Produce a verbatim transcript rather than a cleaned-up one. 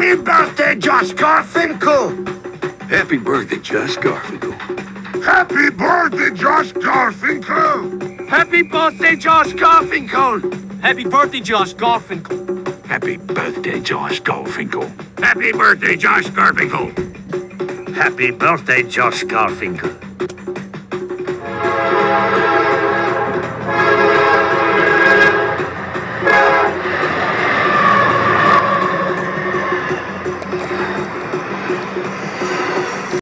Happy birthday, Josh Garfinkel! Happy birthday, Josh Garfinkel. Happy birthday, Josh Garfinkel! Happy birthday, Josh Garfinkel! Happy birthday, Josh Garfinkel! Happy birthday, Josh Garfinkel. Happy birthday, Josh Garfinkel! Happy birthday, Josh Garfinkel.